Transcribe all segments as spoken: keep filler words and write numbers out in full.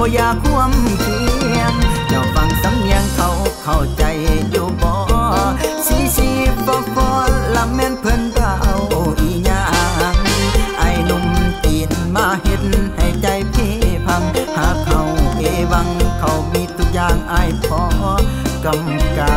บ่อยากควมเคียงเจ้าฟังสำเนียงเขาเข้าใจอยู่บ่สีสีฟอฟอละแม่นเพิ่นก็เอาอีหยังไอ้หนุ่มจีนมาเฮ็ดให้ใจพี่พังหากเขาเอวังเขามีทุกอย่างไอ้พอกำกา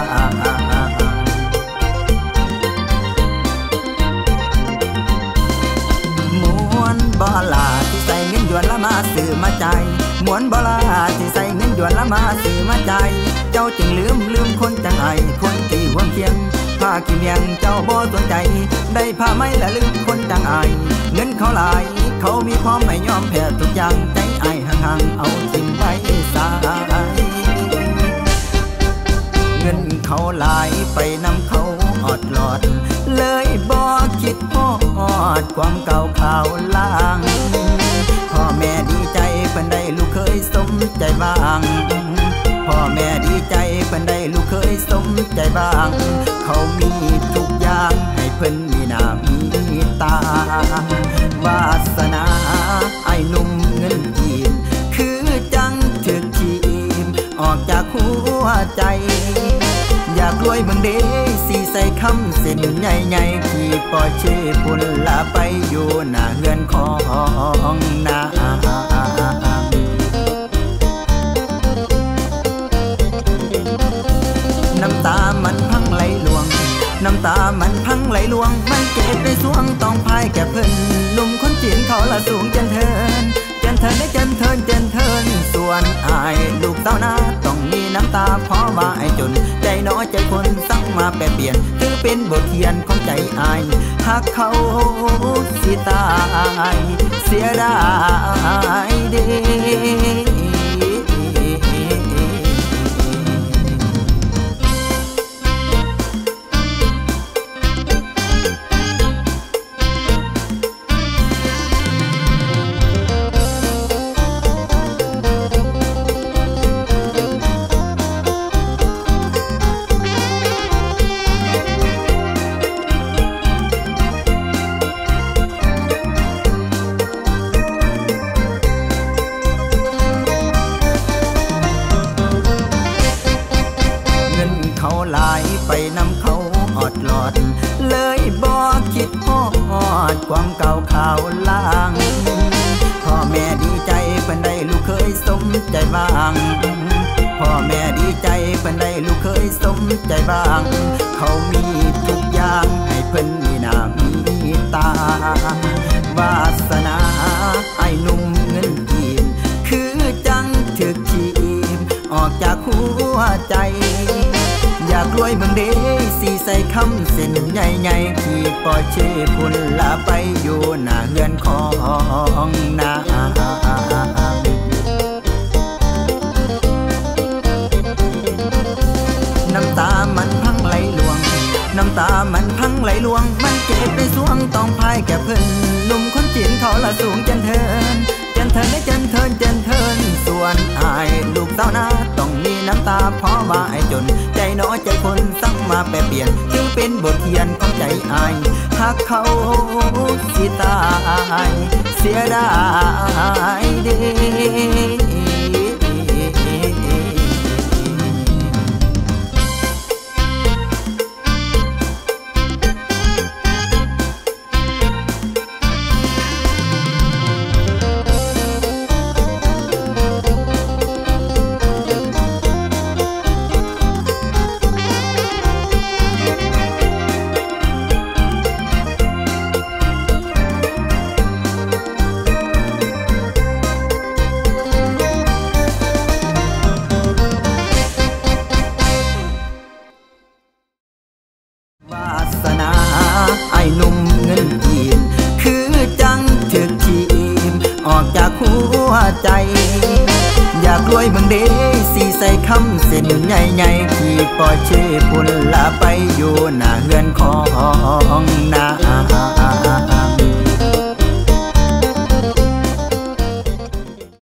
บ่ลาที่ใส่เงินหยวนละมาซื้อมาใจมวนบ่ลาที่ใส่เงินหยวนละมาซื้อมาใจเจ้าจึงลืมลืมคนจังไอคนที่ห่วงเคียงผ้าขี้เมียงเจ้าบ่สนใจได้ผ้าไหมและลืมคนจังไอเงินเขาหลายเขามีพร้อมไม่ยอมแพ้ทุกอย่างใจไอห่างๆเอาทิ้งไว้สายเงินเขาหลายไปนำเขาอดหลอดเลยบ่คิดฮอดความเก่าข่าวล้างพ่อแม่ดีใจเพิ่นได้ลูกเคยสมใจบ้างพ่อแม่ดีใจเพิ่นได้ลูกเคยสมใจบ้างเขามีทุกอย่างให้เพิ่นมีหน้ามีตาวาสนาไอ้หนุ่มเงินจีนคือจังถึกทีมออกจากหัวใจอยากรวยเมืองเดสีใส่คำเส้นใหญ่ๆที่ปอเช่พุ่นลาไปอยู่หน้าเฮือนของนาน้ำตามันพังไหลหลวงน้ำตามันพังไหลหลวงมันเจ็บในสวงต้องพายแก่เพิ่นหนุ่มคนจีนเขาละสูงเจนเทินเจนเทินได้เจนเทินเจนเทินส่วนอายลูกเต้านาต้องมีน้ำตาเพราะว่าไอ้จนใจน้อยใจคนสั่งมาแปรเปลี่ยนถือเป็นบทเรียนของใจอายหากเขาสิตายเสียดายเด้ไปนำเขาอดหลอดเลยบ่คิดฮอดความเก่าข่าวล้างพ่อแม่ดีใจเพิ่นได้ลูกเคยสมใจบ้างพ่อแม่ดีใจเพิ่นได้ลูกเคยสมใจบ้างเขามีทุกอย่างให้เพิ่นมีหน้ามีตาวาสนาไอ้หนุ่มเงินจีนคือจังถึกทีมออกจากหัวใจอยากรวยเมืองเดสีใส่คำเส้นใหญ่ๆที่ปอเช่พุ่นลาไปอยู่หน้าเฮือนของนาน้ำตามันพังไหลหลวงน้ำตามันพังไหลหลวงมันเจ็บในสวงต้องพายแก่เพิ่นหนุ่มคนจีนเขาละสูงเจนเทินเจนเทินได้เจนเทินเจนเทินส่วนอายลูกเต้านาต้องมีน้ำตาเพราะว่าไอ้จนใจน้อยใจคนสั่งมาแปรเปลี่ยนจึงเป็นบทเรียนของใจอายหากเขาสิตายเสียดายเด้ไอ้หนุ่มเงินจีนคือจังถึกทีมออกจากหัวใจอยากรวยเมืองเดสีใส่คำเส้นใหญ่ๆที่ปอเช่พุ่นลาไปอยู่หน้าเฮือนของนา